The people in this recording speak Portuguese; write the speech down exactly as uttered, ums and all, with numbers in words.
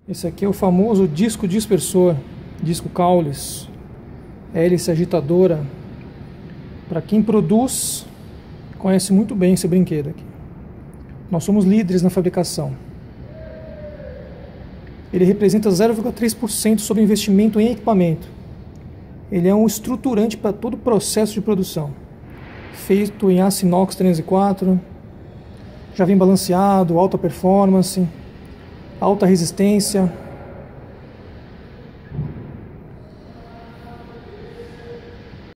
Esse aqui é o famoso disco dispersor, disco Caules, hélice agitadora. Para quem produz, conhece muito bem esse brinquedo aqui. Nós somos líderes na fabricação. Ele representa zero vírgula três por cento sobre investimento em equipamento. Ele é um estruturante para todo o processo de produção. Feito em aço inox trezentos e quatro, já vem balanceado, alta performance, alta resistência.